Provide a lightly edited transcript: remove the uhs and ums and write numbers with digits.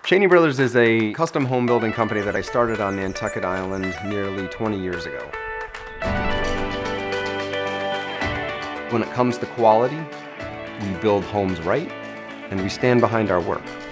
Cheney Brothers is a custom home building company that I started on Nantucket Island nearly 20 years ago. When it comes to quality, we build homes right, and we stand behind our work.